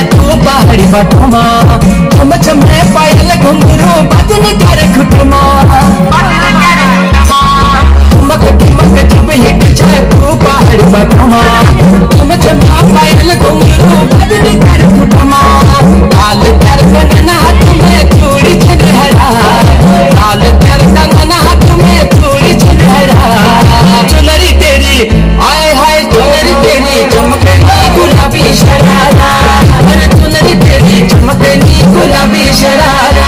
तू पहाड़ी बटमा छम छम पायल घुंघरू बदन कर घुटमा ठुमक ठुमक जब हिट जाए तू पहाड़ी बटमा छम छम पायल घुंघरू बदन कर घुटमा लाल कर कंगन हाथ में चूड़ी छिलहरा लाल कर कंगन हाथ में चूड़ी छिलहरा चुनरी तेरी आए हाय चुनरी तेरी चमकनी गुलाबी शरारा अरे चुनरी तेरी चमकनी गुलाबी शरारा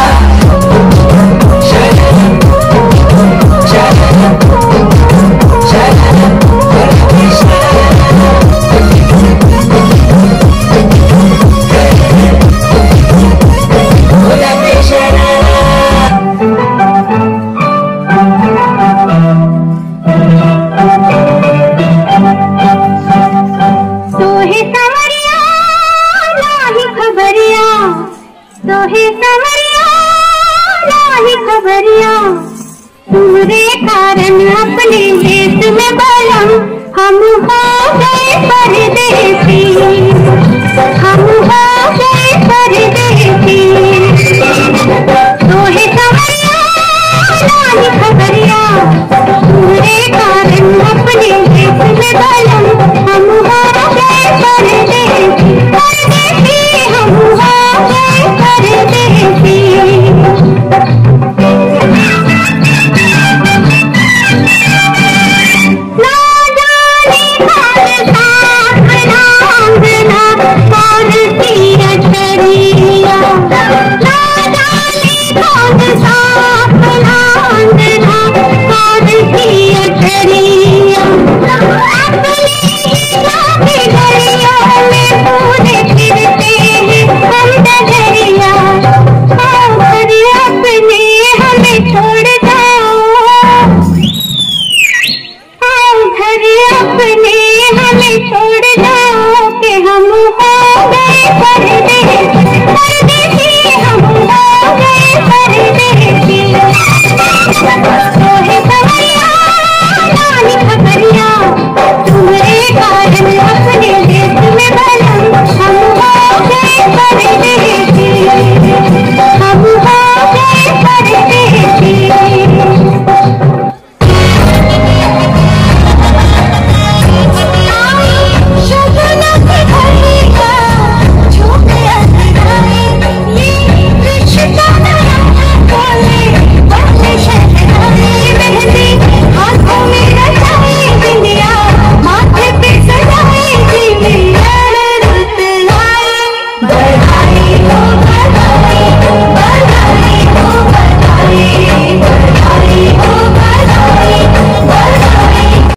तुम्हारे कारण अपने देश में बलम हम हो गए परदेसी।